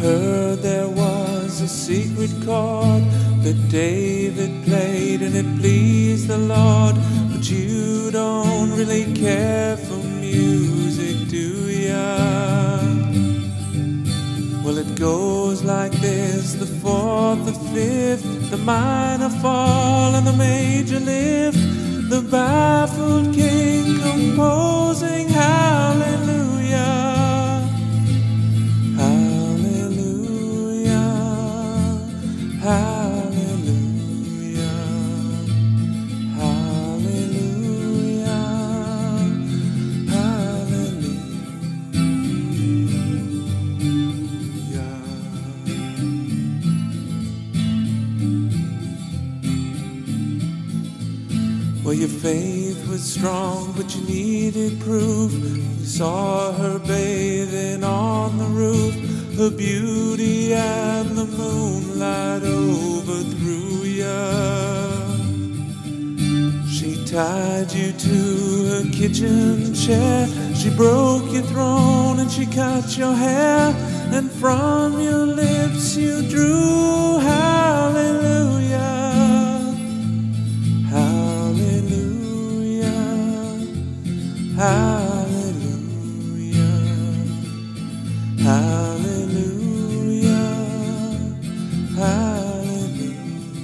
heard there was a secret chord that David played and it pleased the Lord. But you don't really care for music, do ya? Well, it goes like this: the fourth, the fifth, the minor fall and the major lift, the baffled king composing hallelujah. Hallelujah, hallelujah, hallelujah. Well, your faith was strong, but you needed proof. You saw her bathing on the roof, her beauty and the moonlight overthrew ya. She tied you to her kitchen chair, she broke your throne and she cut your hair, and from your lips you drew hallelujah. Hallelujah, hallelujah, hallelujah, hallelujah.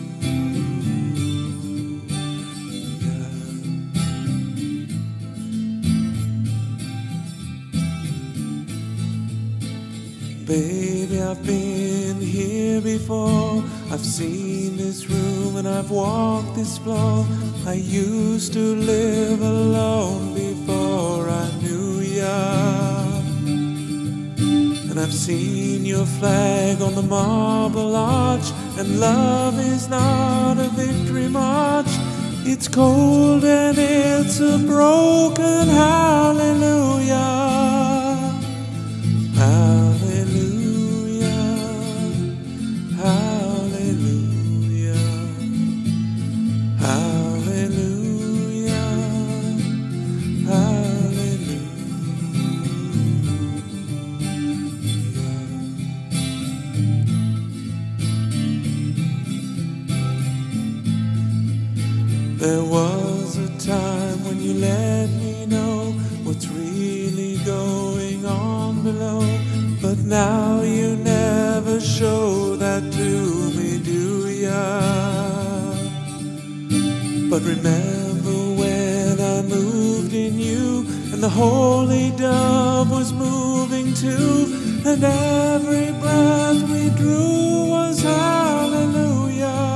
Baby, I've been here before. I've seen this room and I've walked this floor. I used to live alone before I knew ya. And I've seen your flag on the marble arch, and love is not a victory march. It's cold and it's a broken hallelujah. Hallelujah, hallelujah, hallelujah, hallelujah. There was a time when you let me know what's really going on below, but now you never show that to me, do ya? But remember when I moved in you, and the holy dove was moving too, and every breath we drew was hallelujah.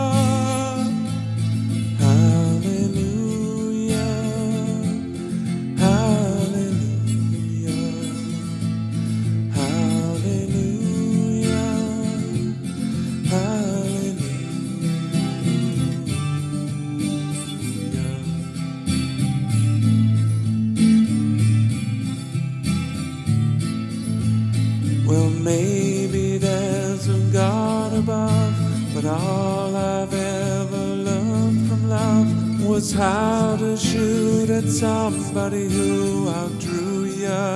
Well, maybe there's a God above, but all I've ever learned from love was how to shoot at somebody who outdrew ya.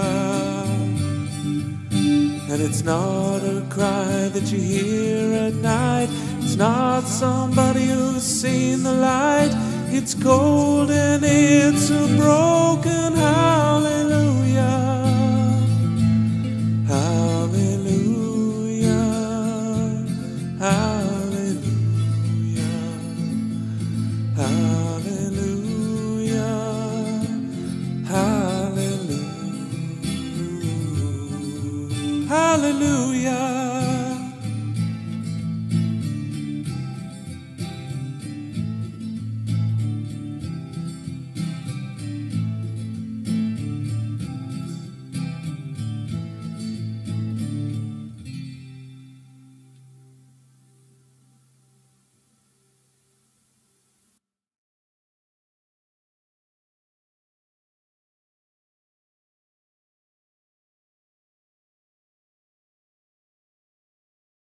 And it's not a cry that you hear at night, it's not somebody who's seen the light. It's cold and it's a broken hallelujah. Hallelujah, hallelujah, hallelujah, hallelujah, hallelujah.